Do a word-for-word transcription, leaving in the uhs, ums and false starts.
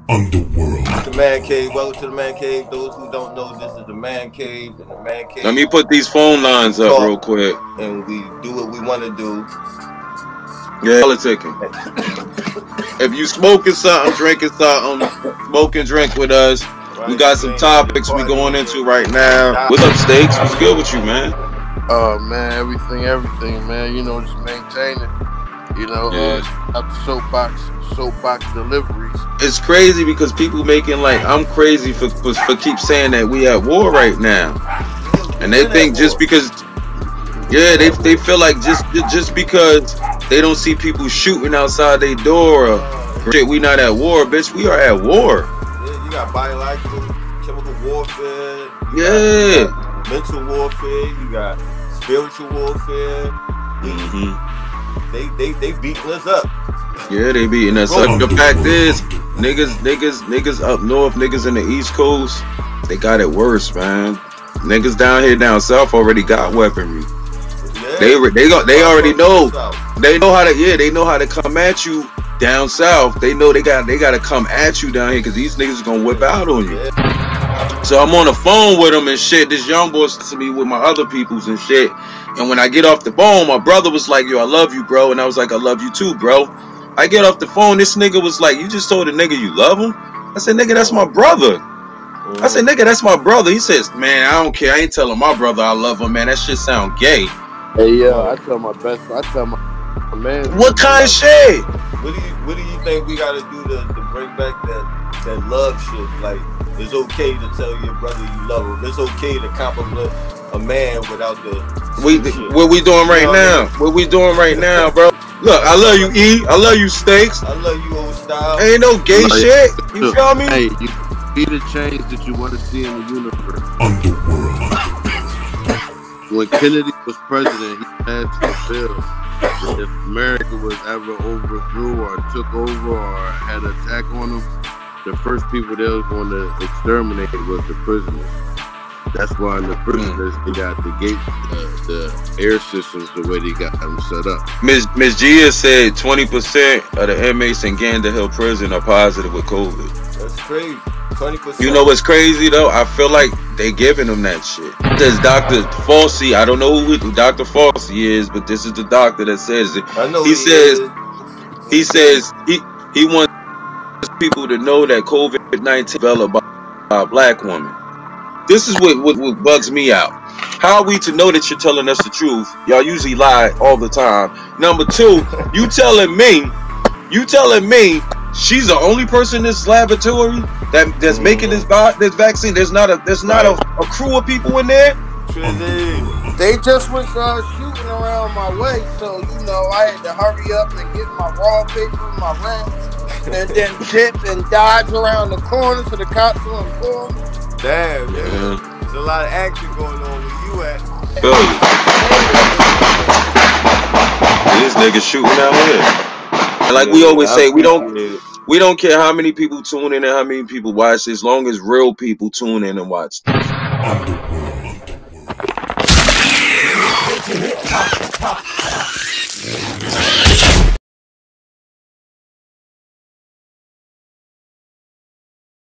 Underworld. The Man Cave. Welcome to the Man Cave. Those who don't know, this is the Man Cave. And the Man Cave. Let me put these phone lines up real quick. And we do what we want to do. Yeah, politicking. If you smoking something, drinking something, smoke and drink with us. We got some topics we going into right now. What's up, Steaks? What's good with you, man? Oh, uh, man, everything, everything, man. You know, just maintaining. You know, yeah. uh, up the soapbox, soapbox deliveries. It's crazy because people making like I'm crazy for, for for keep saying that we at war right now, and they think just because, yeah, they they feel like just just because they don't see people shooting outside their door or shit, we not at war, bitch. We are at war. Yeah, you got biological, chemical warfare. Yeah. Got mental warfare. You got spiritual warfare. Mm-hmm. They they they beating us up. Yeah, they beating us up. The fact is, niggas, niggas, niggas up north, niggas in the East Coast, they got it worse, man. Niggas down here down south already got weaponry. Yeah. They they got they already know. They know how to yeah, they know how to come at you down south. They know they got they got to come at you down here because these niggas are gonna whip out on you. Yeah. So I'm on the phone with them and shit. This young boy to me with my other peoples and shit. And when I get off the phone, my brother was like, yo, I love you, bro. And I was like, I love you too, bro. I get off the phone, this nigga was like, you just told a nigga you love him? I said, nigga, that's my brother. I said, nigga, that's my brother. He says, man, I don't care. I ain't telling my brother I love him, man. That shit sound gay. Hey, yo, I tell my best, I tell my, my man. What kind of shit? What do you, what do you think we got to do to, to bring back that, that love shit? Like, it's okay to tell your brother you love him. It's okay to compliment a man without the we shit. What we doing right you know now? What, I mean? What we doing right now, bro? Look, I love you, E. I love you, Steaks. I love you, old style. Ain't no gay like, shit. You feel me? Hey, you be the change that you want to see in the universe. Underworld. When Kennedy was president, he passed the bill that if America was ever overthrew or took over or had an attack on them, the first people they was going to exterminate was the prisoners. That's why in the prisoners they got the gate, uh, the air systems the way they got them set up. Miss Miss Gia said twenty percent of the inmates in Gander Hill Prison are positive with COVID. That's crazy. twenty percent. You know what's crazy though? I feel like they giving them that shit. There's Doctor Fauci. I don't know who Doctor Fauci is, but this is the doctor that says it. I know he, he says is. he says he he wants people to know that COVID nineteen developed by, by a black woman. This is what, what, what bugs me out. How are we to know that you're telling us the truth? Y'all usually lie all the time. Number two, you telling me, you telling me she's the only person in this laboratory that that's mm. making this this vaccine. There's not a there's not right. a, a crew of people in there. They just was uh, shooting around my way, so you know I had to hurry up and get my raw paper, my wraps, and then dip and dodge around the corner so the cops wouldn't pull me. Damn, man. Yeah. There's a lot of action going on where you at. Feel you. This nigga shooting out here. And like yeah, we always say, we don't we don't care how many people tune in and how many people watch, as long as real people tune in and watch this. Underworld.